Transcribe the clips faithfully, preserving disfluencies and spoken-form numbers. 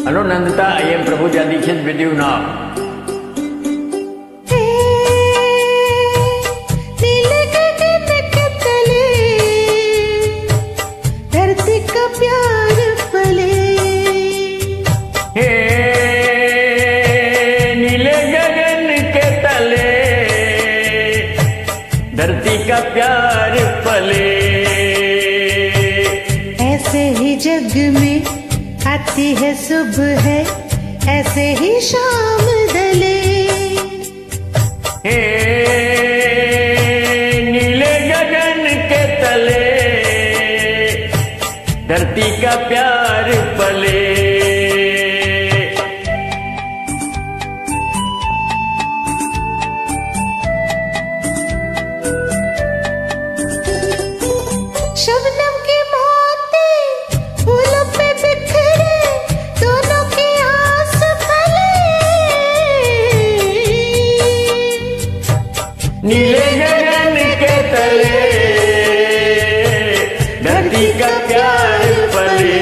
Hello Nandita, I am Prabhu Dixit with you now. धरती का प्यार पले, ऐसे ही जग में आती है सुबह है, ऐसे ही शाम ढले। हे नीले गगन के तले, धरती का प्यार पले। शबनम की मोती फूलों पे बिखरे, दोनों की आस फले। नीले गगन के तले, धरती का प्यार पले।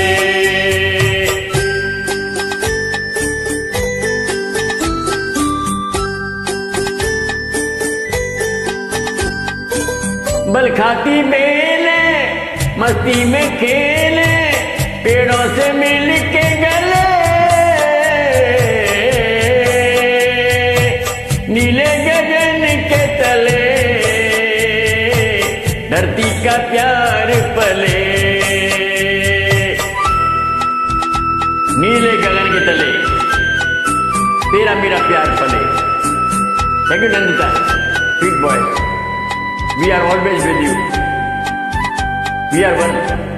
बल खाती बेले मस्ती में खेले, पेड़ों से मिल के गले। नीले गगन के तले, धरती का प्यार पले। नीले गगन के तले तेरा मेरा प्यार पले। Thank you Nandita, sweet boy. We are always with you. We are one.